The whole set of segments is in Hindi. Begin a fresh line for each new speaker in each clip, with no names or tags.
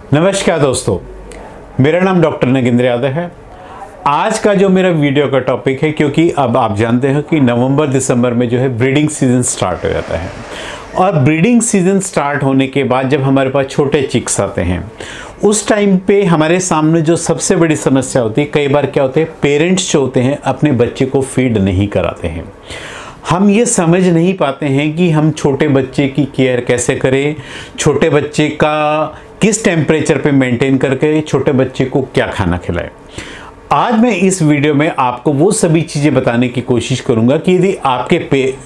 नमस्कार दोस्तों, मेरा नाम डॉक्टर नगेंद्र यादव है। आज का जो मेरा वीडियो का टॉपिक है, क्योंकि अब आप जानते हो कि नवंबर दिसंबर में जो है ब्रीडिंग सीजन स्टार्ट हो जाता है और ब्रीडिंग सीजन स्टार्ट होने के बाद जब हमारे पास छोटे चिक्स आते हैं उस टाइम पे हमारे सामने जो सबसे बड़ी समस्या होती है, कई बार क्या होते हैं, पेरेंट्स जो होते हैं अपने बच्चे को फीड नहीं कराते हैं। हम ये समझ नहीं पाते हैं कि हम छोटे बच्चे की केयर कैसे करें, छोटे बच्चे का किस टेम्परेचर पे मेंटेन करके छोटे बच्चे को क्या खाना खिलाएं। आज मैं इस वीडियो में आपको वो सभी चीज़ें बताने की कोशिश करूंगा कि यदि आपके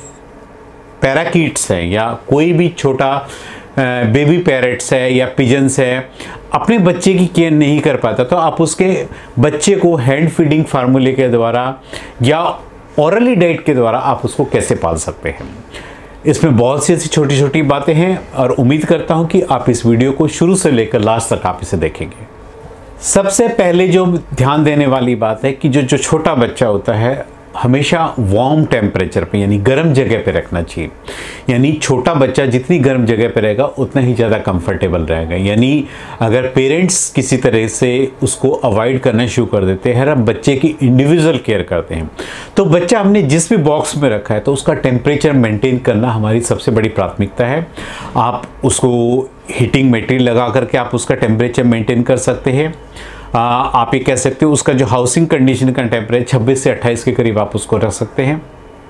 पैराकीट्स हैं या कोई भी छोटा बेबी पैरेट्स है या पिजन्स है, अपने बच्चे की केयर नहीं कर पाता, तो आप उसके बच्चे को हैंड फीडिंग फार्मूले के द्वारा या ऑरली डाइट के द्वारा आप उसको कैसे पाल सकते हैं। इसमें बहुत सी ऐसी छोटी छोटी बातें हैं और उम्मीद करता हूं कि आप इस वीडियो को शुरू से लेकर लास्ट तक आप इसे देखेंगे। सबसे पहले जो ध्यान देने वाली बात है कि जो छोटा बच्चा होता है हमेशा वार्म टेम्परेचर पे यानी गर्म जगह पे रखना चाहिए। यानी छोटा बच्चा जितनी गर्म जगह पे रहेगा उतना ही ज़्यादा कंफर्टेबल रहेगा। यानी अगर पेरेंट्स किसी तरह से उसको अवॉइड करना शुरू कर देते हैं, हम बच्चे की इंडिविजुअल केयर करते हैं, तो बच्चा हमने जिस भी बॉक्स में रखा है तो उसका टेम्परेचर मेंटेन करना हमारी सबसे बड़ी प्राथमिकता है। आप उसको हीटिंग मटेरियल लगा करके आप उसका टेम्परेचर मेंटेन कर सकते हैं। आप ये कह सकते हो उसका जो हाउसिंग कंडीशन का टेम्परेचर 26 से 28 के करीब आप उसको रख सकते हैं।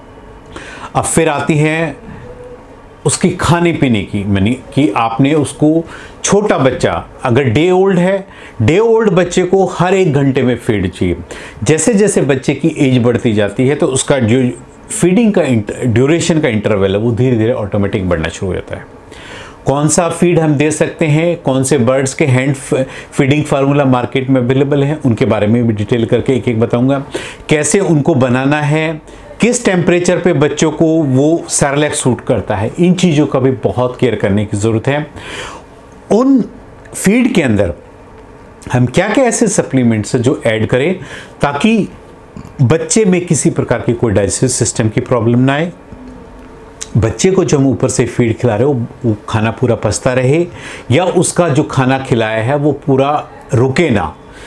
अब फिर आती है उसकी खाने पीने की, यानी कि आपने उसको, छोटा बच्चा अगर डे ओल्ड है, डे ओल्ड बच्चे को हर 1 घंटे में फीड चाहिए। जैसे जैसे बच्चे की एज बढ़ती जाती है तो उसका जो फीडिंग का ड्यूरेशन का इंटरवल है वो धीरे धीरे ऑटोमेटिक बढ़ना शुरू हो जाता है। कौन सा फीड हम दे सकते हैं, कौन से बर्ड्स के हैंड फीडिंग फार्मूला मार्केट में अवेलेबल है, उनके बारे में भी डिटेल करके एक एक बताऊंगा। कैसे उनको बनाना है, किस टेम्परेचर पे बच्चों को वो सेरेलैक सूट करता है, इन चीज़ों का भी बहुत केयर करने की ज़रूरत है। उन फीड के अंदर हम क्या क्या ऐसे सप्लीमेंट्स जो ऐड करें ताकि बच्चे में किसी प्रकार की कोई डाइजेस्टिव सिस्टम की प्रॉब्लम ना आए, बच्चे को जो हम ऊपर से फीड खिला रहे हो वो खाना पूरा पचता रहे, या उसका जो खाना खिलाया है वो पूरा रुके ना,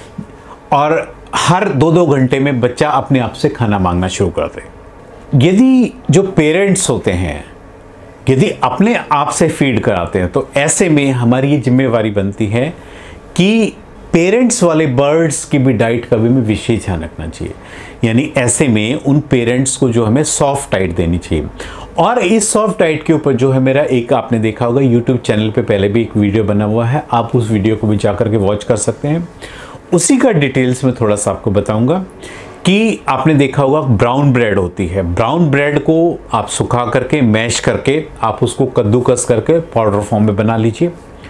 और हर 2-2 घंटे में बच्चा अपने आप से खाना मांगना शुरू कर दे। यदि जो पेरेंट्स होते हैं यदि अपने आप से फीड कराते हैं तो ऐसे में हमारी ये जिम्मेवारी बनती है कि पेरेंट्स वाले बर्ड्स की भी डाइट का भी हमें विशेष ध्यान रखना चाहिए। यानी ऐसे में उन पेरेंट्स को जो हमें सॉफ्ट डाइट देनी चाहिए। और इस सॉफ्ट डाइट के ऊपर जो है मेरा एक, आपने देखा होगा यूट्यूब चैनल पे पहले भी एक वीडियो बना हुआ है, आप उस वीडियो को भी जा करके वॉच कर सकते हैं। उसी का डिटेल्स में थोड़ा सा आपको बताऊंगा कि आपने देखा होगा ब्राउन ब्रेड होती है, ब्राउन ब्रेड को आप सुखा करके मैश करके आप उसको कद्दूकस करके पाउडर फॉर्म में बना लीजिए।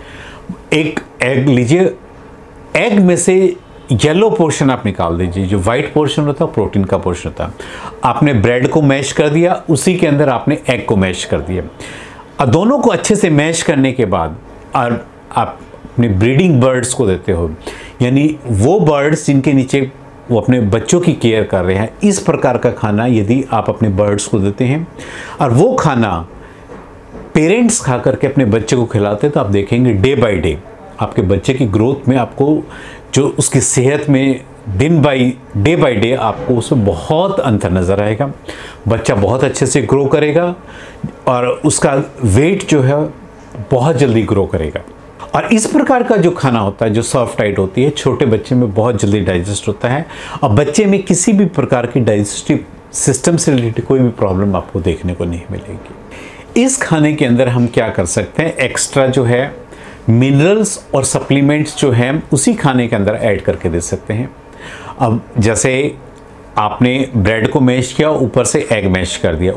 एक एग लीजिए, एग में से येलो पोर्शन आप निकाल दीजिए, जो वाइट पोर्शन होता है प्रोटीन का पोर्शन होता है। आपने ब्रेड को मैश कर दिया, उसी के अंदर आपने एग को मैश कर दिया, और दोनों को अच्छे से मैश करने के बाद और आप अपने ब्रीडिंग बर्ड्स को देते हो, यानी वो बर्ड्स जिनके नीचे वो अपने बच्चों की केयर कर रहे हैं, इस प्रकार का खाना यदि आप अपने बर्ड्स को देते हैं और वो खाना पेरेंट्स खा करके अपने बच्चे को खिलाते हैं, तो आप देखेंगे डे बाय डे आपके बच्चे की ग्रोथ में, आपको जो उसकी सेहत में डे बाय डे आपको उसमें बहुत अंतर नज़र आएगा। बच्चा बहुत अच्छे से ग्रो करेगा और उसका वेट जो है बहुत जल्दी ग्रो करेगा। और इस प्रकार का जो खाना होता है, जो सॉफ्ट डाइट होती है, छोटे बच्चे में बहुत जल्दी डाइजेस्ट होता है और बच्चे में किसी भी प्रकार की डाइजेस्टिव सिस्टम से रिलेटेड कोई भी प्रॉब्लम आपको देखने को नहीं मिलेगी। इस खाने के अंदर हम क्या कर सकते हैं, एक्स्ट्रा जो है मिनरल्स और सप्लीमेंट्स जो हैं उसी खाने के अंदर ऐड करके दे सकते हैं। अब जैसे आपने ब्रेड को मैश किया, ऊपर से एग मैश कर दिया,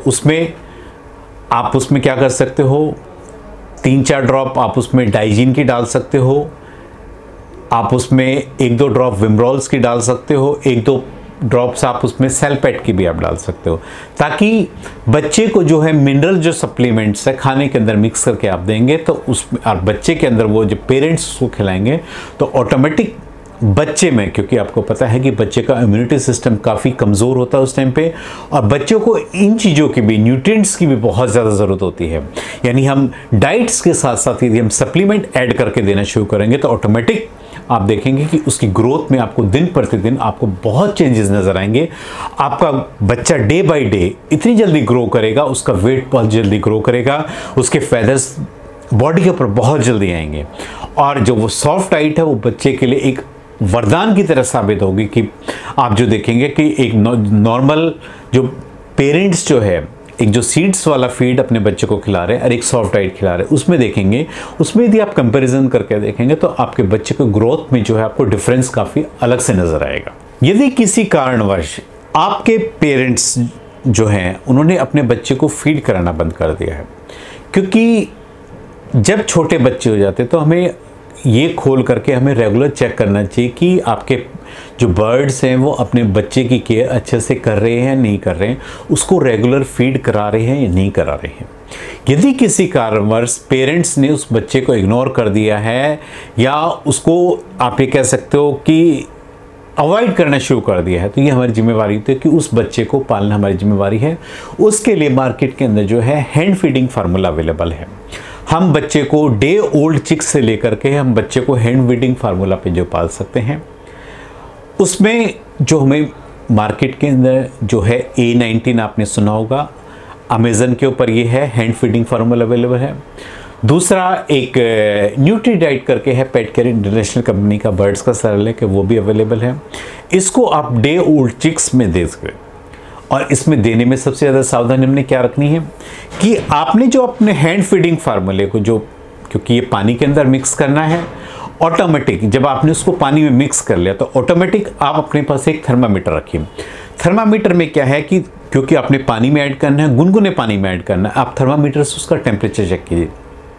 आप उसमें क्या कर सकते हो, 3-4 ड्रॉप आप उसमें डाइजीन की डाल सकते हो, आप उसमें 1-2 ड्रॉप विमरॉल्स की डाल सकते हो, 1-2 ड्रॉप्स आप उसमें सेल्पेट की भी आप डाल सकते हो, ताकि बच्चे को जो है मिनरल जो सप्लीमेंट्स है खाने के अंदर मिक्स करके आप देंगे तो उसमें और बच्चे के अंदर वो जो पेरेंट्स उसको खिलाएंगे तो ऑटोमेटिक बच्चे में, क्योंकि आपको पता है कि बच्चे का इम्यूनिटी सिस्टम काफ़ी कमज़ोर होता है उस टाइम पे, और बच्चों को इन चीज़ों की भी, न्यूट्रिएंट्स की भी बहुत ज़्यादा ज़रूरत होती है। यानी हम डाइट्स के साथ साथ यदि हम सप्लीमेंट ऐड करके देना शुरू करेंगे तो ऑटोमेटिक आप देखेंगे कि उसकी ग्रोथ में आपको दिन प्रतिदिन आपको बहुत चेंजेस नज़र आएंगे। आपका बच्चा डे बाय डे इतनी जल्दी ग्रो करेगा, उसका वेट बहुत जल्दी ग्रो करेगा, उसके फेदर्स बॉडी के ऊपर बहुत जल्दी आएंगे, और जो वो सॉफ्ट डाइट है वो बच्चे के लिए एक वरदान की तरह साबित होगी। कि आप जो देखेंगे कि एक नॉर्मल जो पेरेंट्स जो है, एक जो सीड्स वाला फीड अपने बच्चे को खिला रहे हैं और एक सॉफ्ट डाइट खिला रहे हैं, उसमें देखेंगे, उसमें यदि आप कंपैरिजन करके देखेंगे तो आपके बच्चे को ग्रोथ में जो है आपको डिफरेंस काफ़ी अलग से नज़र आएगा। यदि किसी कारणवश आपके पेरेंट्स जो हैं उन्होंने अपने बच्चे को फीड कराना बंद कर दिया है, क्योंकि जब छोटे बच्चे हो जाते तो हमें ये खोल करके हमें रेगुलर चेक करना चाहिए कि आपके जो बर्ड्स हैं वो अपने बच्चे की केयर अच्छे से कर रहे हैं नहीं कर रहे हैं, उसको रेगुलर फीड करा रहे हैं या नहीं करा रहे हैं। यदि किसी कारणवश पेरेंट्स ने उस बच्चे को इग्नोर कर दिया है या उसको आप ये कह सकते हो कि अवॉइड करना शुरू कर दिया है, तो ये हमारी जिम्मेवारी होती है कि उस बच्चे को पालना हमारी जिम्मेवारी है। उसके लिए मार्केट के अंदर जो है हैंड फीडिंग फार्मूला अवेलेबल है। हम बच्चे को डे ओल्ड चिक से लेकर के हम बच्चे को हैंड फीडिंग फार्मूला पे जो पाल सकते हैं, उसमें जो हमें मार्केट के अंदर जो है A19 आपने सुना होगा, अमेज़न के ऊपर ये है हैंड फीडिंग फार्मूला अवेलेबल है। दूसरा एक न्यूट्री डाइट करके है, पेट केयर इंटरनेशनल कंपनी का बर्ड्स का सरल है कि वो भी अवेलेबल है। इसको आप डे ओल्ड चिक्स में दे सकते, और इसमें देने में सबसे ज़्यादा सावधानी हमने क्या रखनी है कि आपने जो अपने हैंड फीडिंग फार्मूले को जो, क्योंकि ये पानी के अंदर मिक्स करना है, ऑटोमेटिक जब आपने उसको पानी में मिक्स कर लिया तो ऑटोमेटिक आप अपने पास एक थर्मामीटर रखिए। थर्मामीटर में क्या है कि क्योंकि आपने पानी में ऐड करना है, गुनगुने पानी में ऐड करना है, आप थर्मामीटर से उसका टेम्परेचर चेक कीजिए।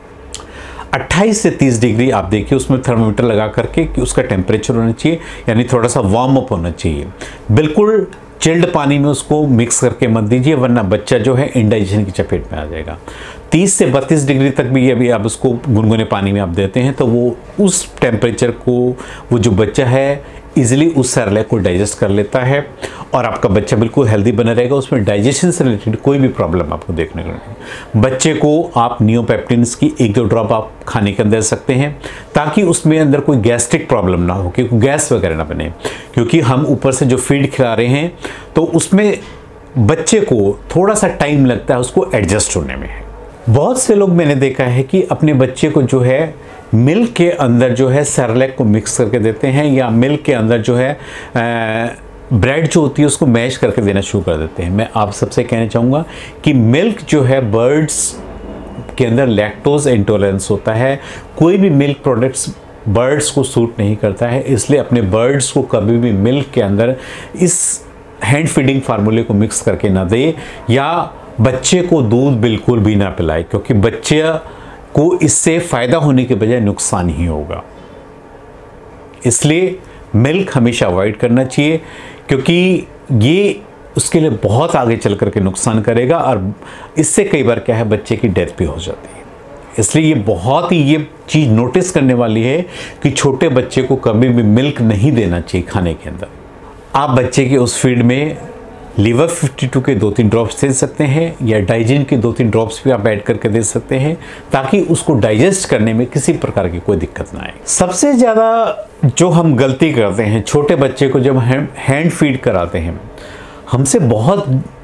28 से 30 डिग्री आप देखिए उसमें थर्मामीटर लगा करके कि उसका टेम्परेचर होना चाहिए, यानी थोड़ा सा वार्म अप होना चाहिए। बिल्कुल चिल्ड पानी में उसको मिक्स करके मत दीजिए, वरना बच्चा जो है इंडाइजेशन की चपेट में आ जाएगा। 30 से 32 डिग्री तक भी अभी आप उसको गुनगुने पानी में आप देते हैं तो वो उस टेम्परेचर को वो जो बच्चा है इजीली उस सेरेलैक को डाइजेस्ट कर लेता है, और आपका बच्चा बिल्कुल हेल्दी बना रहेगा। उसमें डाइजेशन से रिलेटेड कोई भी प्रॉब्लम आपको देखने को नहीं। बच्चे को आप नियोपेप्टिन्स की 1-2 ड्रॉप आप खाने के अंदर दे सकते हैं, ताकि उसमें अंदर कोई गैस्ट्रिक प्रॉब्लम ना हो, क्योंकि गैस वगैरह ना बने, क्योंकि हम ऊपर से जो फीड खिला रहे हैं तो उसमें बच्चे को थोड़ा सा टाइम लगता है उसको एडजस्ट होने में। बहुत से लोग मैंने देखा है कि अपने बच्चे को जो है मिल्क के अंदर जो है सेरेलैक को मिक्स करके देते हैं, या मिल्क के अंदर जो है ब्रेड जो होती है उसको मैश करके देना शुरू कर देते हैं। मैं आप सबसे कहना चाहूँगा कि मिल्क जो है, बर्ड्स के अंदर लैक्टोज इंटॉलरेंस होता है, कोई भी मिल्क प्रोडक्ट्स बर्ड्स को सूट नहीं करता है, इसलिए अपने बर्ड्स को कभी भी मिल्क के अंदर इस हैंड फीडिंग फार्मूले को मिक्स करके ना दे, या बच्चे को दूध बिल्कुल भी ना पिलाए, क्योंकि बच्चे को इससे फ़ायदा होने के बजाय नुकसान ही होगा। इसलिए मिल्क हमेशा अवॉइड करना चाहिए, क्योंकि ये उसके लिए बहुत आगे चल करके नुकसान करेगा, और इससे कई बार क्या है बच्चे की डेथ भी हो जाती है। इसलिए ये बहुत ही ये चीज़ नोटिस करने वाली है कि छोटे बच्चे को कभी भी मिल्क नहीं देना चाहिए खाने के अंदर। आप बच्चे के उस फीड में लीवर 52 के 2-3 ड्रॉप्स दे सकते हैं, या डाइजिन के 2-3 ड्रॉप्स भी आप ऐड करके दे सकते हैं, ताकि उसको डाइजेस्ट करने में किसी प्रकार की कोई दिक्कत ना आए। सबसे ज़्यादा जो हम गलती करते हैं छोटे बच्चे को जब हैंड फीड कराते हैं, हमसे बहुत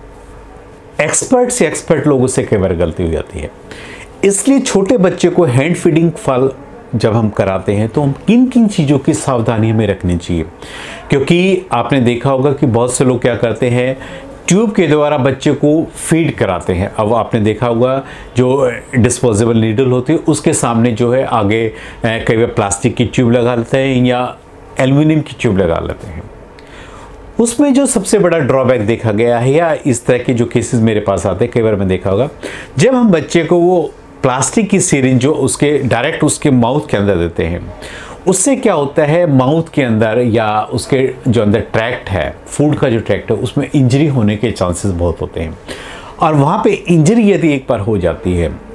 एक्सपर्ट लोगों से कई बार गलती हो जाती है। इसलिए छोटे बच्चे को हैंड फीडिंग फल जब हम कराते हैं तो हम किन किन चीज़ों की सावधानी हमें रखनी चाहिए, क्योंकि आपने देखा होगा कि बहुत से लोग क्या करते हैं ट्यूब के द्वारा बच्चे को फीड कराते हैं। अब आपने देखा होगा जो डिस्पोजेबल नीडल होती है उसके सामने जो है आगे कई बार प्लास्टिक की ट्यूब लगा लेते हैं या एल्युमिनियम की ट्यूब लगा लेते हैं। उसमें जो सबसे बड़ा ड्रॉबैक देखा गया है, या इस तरह के जो केसेस मेरे पास आते हैं कई बार मैं देखा होगा, जब हम बच्चे को वो प्लास्टिक की सिरिंज जो उसके डायरेक्ट उसके माउथ के अंदर देते हैं, उससे क्या होता है माउथ के अंदर या उसके जो अंदर ट्रैक्ट है, फूड का जो ट्रैक्ट है, उसमें इंजरी होने के चांसेस बहुत होते हैं। और वहाँ पे इंजरी यदि एक बार हो जाती है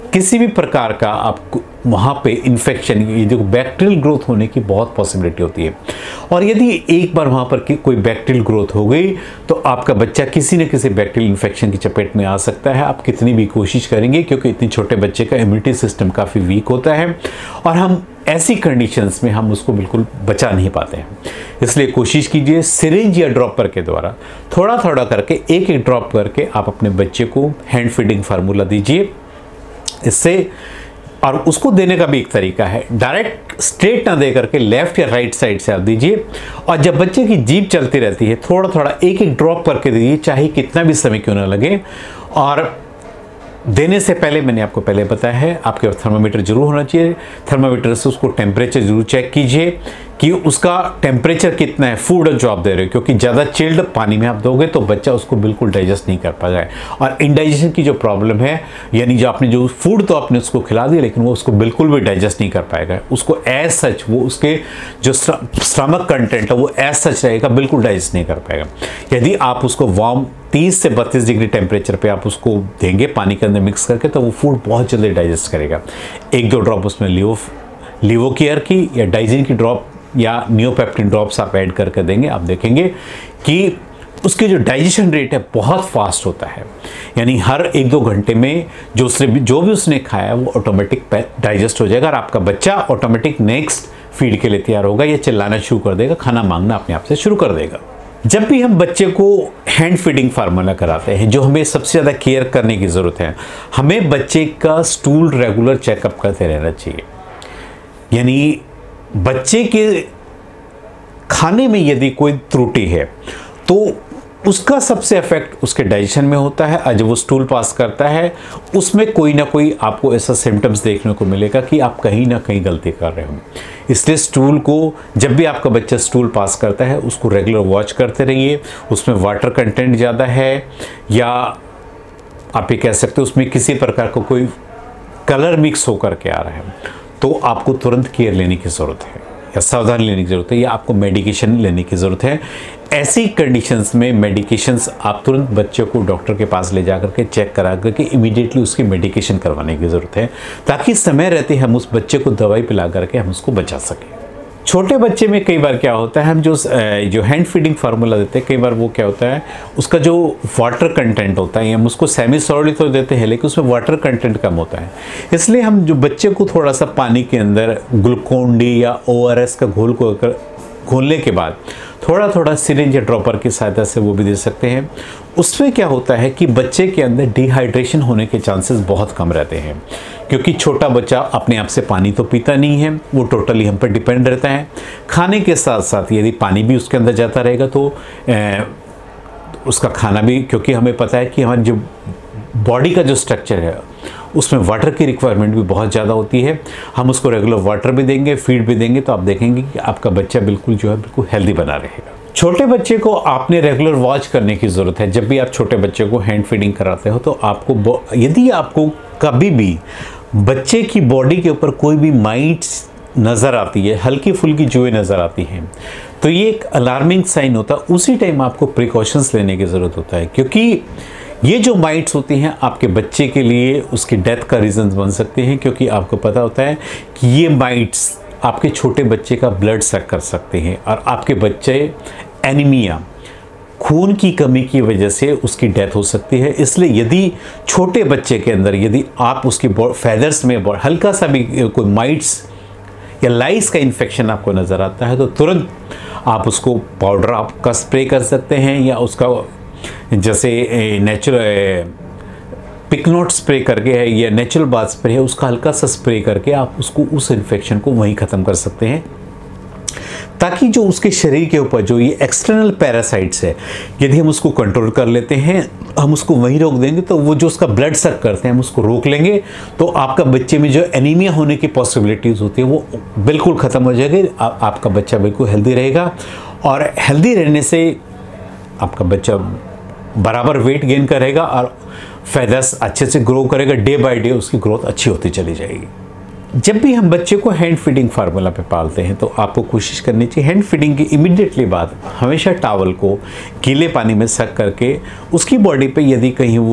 किसी भी प्रकार का आपको वहाँ पे इन्फेक्शन, ये जो बैक्टीरियल ग्रोथ होने की बहुत पॉसिबिलिटी होती है। और यदि एक बार वहाँ पर कोई बैक्टीरियल ग्रोथ हो गई तो आपका बच्चा किसी न किसी बैक्टीरियल इन्फेक्शन की चपेट में आ सकता है, आप कितनी भी कोशिश करेंगे, क्योंकि इतने छोटे बच्चे का इम्यूनिटी सिस्टम काफ़ी वीक होता है और हम ऐसी कंडीशंस में हम उसको बिल्कुल बचा नहीं पाते हैं। इसलिए कोशिश कीजिए सिरिंज या ड्रॉपर के द्वारा थोड़ा थोड़ा करके एक एक ड्रॉप करके आप अपने बच्चे को हैंड फीडिंग फार्मूला दीजिए। इससे, और उसको देने का भी एक तरीका है, डायरेक्ट स्ट्रेट ना दे करके लेफ्ट या राइट साइड से आप दीजिए, और जब बच्चे की जीभ चलती रहती है थोड़ा थोड़ा एक एक ड्रॉप करके दीजिए, चाहे कितना भी समय क्यों ना लगे। और देने से पहले मैंने आपको पहले बताया है, आपके पास थर्मामीटर जरूर होना चाहिए। थर्मामीटर से उसको टेम्परेचर जरूर चेक कीजिए कि उसका टेम्परेचर कितना है फूड जो आप दे रहे हो, क्योंकि ज़्यादा चिल्ड पानी में आप दोगे तो बच्चा उसको बिल्कुल डाइजेस्ट नहीं कर पाएगा। और इंडाइजेशन की जो प्रॉब्लम है, यानी जो आपने जो फूड तो आपने उसको खिला दिया लेकिन वो उसको बिल्कुल भी डाइजेस्ट नहीं कर पाएगा, उसको एज सच वो उसके जो स्टमक कंटेंट है वो एज सच रहेगा, बिल्कुल डाइजेस्ट नहीं कर पाएगा। यदि आप उसको वार्म 30 से 32 डिग्री टेम्परेचर पे आप उसको देंगे पानी के अंदर मिक्स करके, तो वो फूड बहुत जल्दी डाइजेस्ट करेगा। एक दो ड्रॉप उसमें लिवोकेयर की या डाइजिन की ड्रॉप या नियोपेप्टिन ड्रॉप्स आप ऐड करके देंगे, आप देखेंगे कि उसके जो डाइजेशन रेट है बहुत फास्ट होता है। यानी हर 1-2 घंटे में जो भी उसने खाया है वो ऑटोमेटिक डाइजेस्ट हो जाएगा और आपका बच्चा ऑटोमेटिक नेक्स्ट फीड के लिए तैयार होगा, या चिल्लाना शुरू कर देगा, खाना मांगना अपने आप से शुरू कर देगा। जब भी हम बच्चे को हैंड फीडिंग फार्मूला कराते हैं, जो हमें सबसे ज़्यादा केयर करने की ज़रूरत है, हमें बच्चे का स्टूल रेगुलर चेकअप करते रहना चाहिए। यानी बच्चे के खाने में यदि कोई त्रुटि है तो उसका सबसे इफेक्ट उसके डाइजेशन में होता है, और जब वो स्टूल पास करता है उसमें कोई ना कोई आपको ऐसा सिम्टम्स देखने को मिलेगा कि आप कहीं ना कहीं गलती कर रहे हो। इसलिए स्टूल को, जब भी आपका बच्चा स्टूल पास करता है उसको रेगुलर वॉच करते रहिए, उसमें वाटर कंटेंट ज़्यादा है या आप ये कह सकते हो उसमें किसी प्रकार का कोई कलर मिक्स होकर के आ रहा है, तो आपको तुरंत केयर लेने की ज़रूरत है या सावधानी लेने की ज़रूरत है, या आपको मेडिकेशन लेने की ज़रूरत है। ऐसी कंडीशंस में मेडिकेशंस आप तुरंत बच्चे को डॉक्टर के पास ले जाकर के चेक करा करके इमीडिएटली उसकी मेडिकेशन करवाने की ज़रूरत है, ताकि समय रहते हम उस बच्चे को दवाई पिला करके हम उसको बचा सकें। छोटे बच्चे में कई बार क्या होता है, हम जो हैंड फीडिंग फार्मूला देते हैं, कई बार वो क्या होता है उसका जो वाटर कंटेंट होता है, हम उसको सेमी सॉलिड तो देते हैं लेकिन उसमें वाटर कंटेंट कम होता है। इसलिए हम जो बच्चे को थोड़ा सा पानी के अंदर ग्लूकोन डी या ORS का घोल को घोलने के बाद थोड़ा थोड़ा सिरिंज या ड्रॉपर की सहायता से वो भी दे सकते हैं। उसमें क्या होता है कि बच्चे के अंदर डिहाइड्रेशन होने के चांसेस बहुत कम रहते हैं, क्योंकि छोटा बच्चा अपने आप से पानी तो पीता नहीं है, वो टोटली हम पर डिपेंड रहता है। खाने के साथ साथ यदि पानी भी उसके अंदर जाता रहेगा तो उसका खाना भी, क्योंकि हमें पता है कि हमारी जो बॉडी का जो स्ट्रक्चर है उसमें वाटर की रिक्वायरमेंट भी बहुत ज़्यादा होती है। हम उसको रेगुलर वाटर भी देंगे, फीड भी देंगे, तो आप देखेंगे कि आपका बच्चा बिल्कुल जो है बिल्कुल हेल्दी बना रहेगा। छोटे बच्चे को आपने रेगुलर वॉच करने की ज़रूरत है। जब भी आप छोटे बच्चे को हैंड फीडिंग कराते हो तो आपको, यदि आपको कभी भी बच्चे की बॉडी के ऊपर कोई भी माइट्स नज़र आती है, हल्की फुल्की जुएँ नज़र आती हैं, तो ये एक अलार्मिंग साइन होता है। उसी टाइम आपको प्रिकॉशंस लेने की ज़रूरत होता है, क्योंकि ये जो माइट्स होती हैं आपके बच्चे के लिए उसकी डेथ का रीज़न बन सकते हैं, क्योंकि आपको पता होता है कि ये माइट्स आपके छोटे बच्चे का ब्लड सक कर सकते हैं और आपके बच्चे एनीमिया, खून की कमी की वजह से उसकी डेथ हो सकती है। इसलिए यदि छोटे बच्चे के अंदर यदि आप उसकी फेदर्स में हल्का सा भी कोई माइट्स या लाइस का इन्फेक्शन आपको नज़र आता है, तो तुरंत आप उसको पाउडर आपका स्प्रे कर सकते हैं, या उसका जैसे नेचुरल पिकनोट स्प्रे करके है या नेचुरल बाथ स्प्रे है, उसका हल्का सा स्प्रे करके आप उसको उस इन्फेक्शन को वहीं ख़त्म कर सकते हैं, ताकि जो उसके शरीर के ऊपर जो ये एक्सटर्नल पैरासाइट्स है, यदि हम उसको कंट्रोल कर लेते हैं, हम उसको वहीं रोक देंगे, तो वो जो उसका ब्लड सक करते हैं हम उसको रोक लेंगे, तो आपका बच्चे में जो एनीमिया होने की पॉसिबिलिटीज़ होती है वो बिल्कुल ख़त्म हो जाएगी। आपका बच्चा बिल्कुल हेल्दी रहेगा, और हेल्दी रहने से आपका बच्चा बराबर वेट गेन करेगा और फेदर्स अच्छे से ग्रो करेगा। डे बाय डे उसकी ग्रोथ अच्छी होती चली जाएगी। जब भी हम बच्चे को हैंड फीडिंग फार्मूला पे पालते हैं तो आपको कोशिश करनी चाहिए हैंड फीडिंग की इमीडिएटली बाद हमेशा टॉवल को गीले पानी में सक करके उसकी बॉडी पे यदि कहीं वो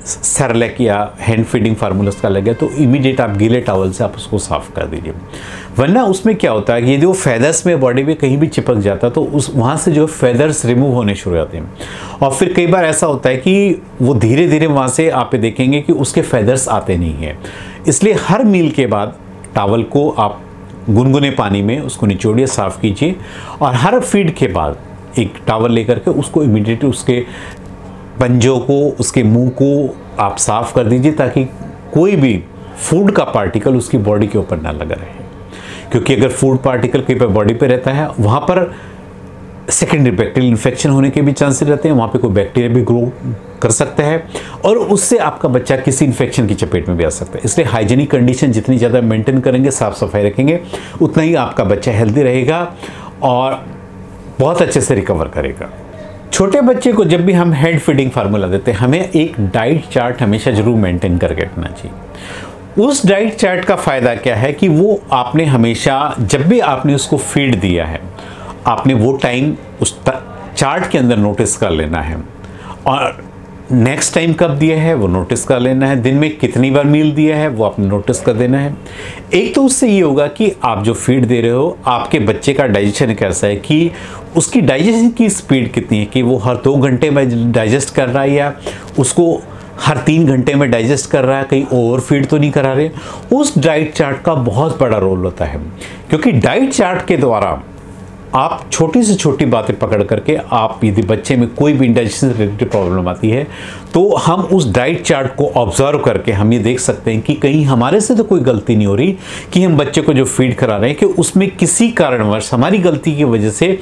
सेरेलैक या हैंड फीडिंग फार्मूला उसका लग गया तो इमीडिएट आप गीले टॉवल से आप उसको साफ़ कर दीजिए। वरना उसमें क्या होता है कि जो फेदर्स में बॉडी में कहीं भी चिपक जाता है तो उस वहाँ से जो फेदर्स रिमूव होने शुरू हो जाते हैं, और फिर कई बार ऐसा होता है कि वो धीरे धीरे वहाँ से आप देखेंगे कि उसके फेदर्स आते नहीं हैं। इसलिए हर मील के बाद टॉवल को आप गुनगुने पानी में उसको निचोड़िए, साफ़ कीजिए, और हर फीड के बाद एक टॉवल लेकर के उसको इमीडिएटली उसके पंजों को, उसके मुंह को आप साफ़ कर दीजिए, ताकि कोई भी फूड का पार्टिकल उसकी बॉडी के ऊपर ना लगा रहे। क्योंकि अगर फूड पार्टिकल कहीं पर बॉडी पे रहता है, वहाँ पर सेकेंडरी बैक्टीरियल इन्फेक्शन होने के भी चांसेस रहते हैं, वहाँ पे कोई बैक्टीरिया भी ग्रो कर सकता है और उससे आपका बच्चा किसी इन्फेक्शन की चपेट में भी आ सकता है। इसलिए हाइजीनिक कंडीशन जितनी ज़्यादा मेंटेन करेंगे, साफ़ सफाई रखेंगे, उतना ही आपका बच्चा हेल्दी रहेगा और बहुत अच्छे से रिकवर करेगा। छोटे बच्चे को जब भी हम हेड फीडिंग फार्मूला देते हैं, हमें एक डाइट चार्ट हमेशा ज़रूर मेंटेन करके रखना चाहिए। उस डाइट चार्ट का फ़ायदा क्या है कि वो आपने हमेशा जब भी आपने उसको फीड दिया है, आपने वो टाइम उस चार्ट के अंदर नोटिस कर लेना है, और नेक्स्ट टाइम कब दिया है वो नोटिस कर लेना है, दिन में कितनी बार मील दिया है वो आपने नोटिस कर देना है। एक तो उससे ये होगा कि आप जो फीड दे रहे हो, आपके बच्चे का डाइजेशन कैसा है, कि उसकी डाइजेशन की स्पीड कितनी है, कि वो हर 2 घंटे में डाइजेस्ट कर रहा है या उसको हर 3 घंटे में डाइजेस्ट कर रहा है, कहीं ओवर फीड तो नहीं करा रहे। उस डाइट चार्ट का बहुत बड़ा रोल होता है, क्योंकि डाइट चार्ट के द्वारा आप छोटी से छोटी बातें पकड़ करके, आप यदि बच्चे में कोई भी इंडाइजेशन से रिलेटेड प्रॉब्लम आती है तो हम उस डाइट चार्ट को ऑब्जर्व करके हम ये देख सकते हैं कि कहीं हमारे से तो कोई गलती नहीं हो रही, कि हम बच्चे को जो फीड करा रहे हैं कि उसमें किसी कारणवश हमारी गलती की वजह से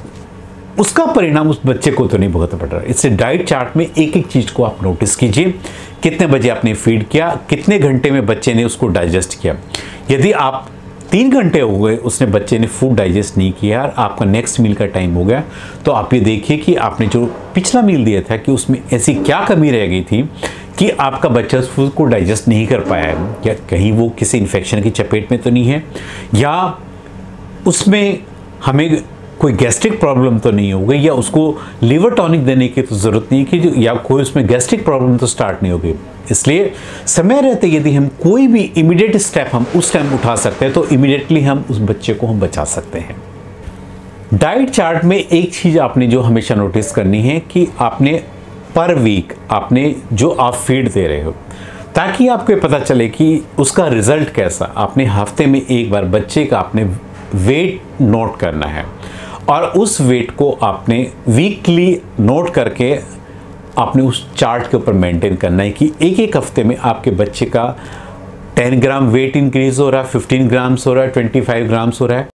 उसका परिणाम उस बच्चे को तो नहीं भुगतना पड़ रहा है। इससे डाइट चार्ट में एक एक चीज़ को आप नोटिस कीजिए, कितने बजे आपने फीड किया, कितने घंटे में बच्चे ने उसको डाइजेस्ट किया। यदि आप 3 घंटे हो गए उसने बच्चे ने फूड डाइजेस्ट नहीं किया और आपका नेक्स्ट मील का टाइम हो गया, तो आप ये देखिए कि आपने जो पिछला मील दिया था कि उसमें ऐसी क्या कमी रह गई थी कि आपका बच्चा उस फूड को डाइजेस्ट नहीं कर पाया है। या कहीं वो किसी इन्फेक्शन की चपेट में तो नहीं है, या उसमें हमें कोई गैस्ट्रिक प्रॉब्लम तो नहीं हो गई, या उसको लिवर टॉनिक देने की तो ज़रूरत नहीं कि या कोई उसमें गैस्ट्रिक प्रॉब्लम तो स्टार्ट नहीं हो गई। इसलिए समय रहते यदि हम कोई भी इमीडिएट स्टेप हम उस टाइम उठा सकते हैं तो इमीडिएटली हम उस बच्चे को हम बचा सकते हैं। डाइट चार्ट में एक चीज़ आपने जो हमेशा नोटिस करनी है कि आपने पर वीक आपने जो आप फीड दे रहे हो, ताकि आपको पता चले कि उसका रिजल्ट कैसा। आपने हफ्ते में एक बार बच्चे का आपने वेट नोट करना है, और उस वेट को आपने वीकली नोट करके आपने उस चार्ट के ऊपर मेंटेन करना है कि एक एक हफ्ते में आपके बच्चे का 10 ग्राम वेट इंक्रीज हो रहा है, 15 ग्राम्स हो रहा है, 25 ग्राम्स हो रहा है।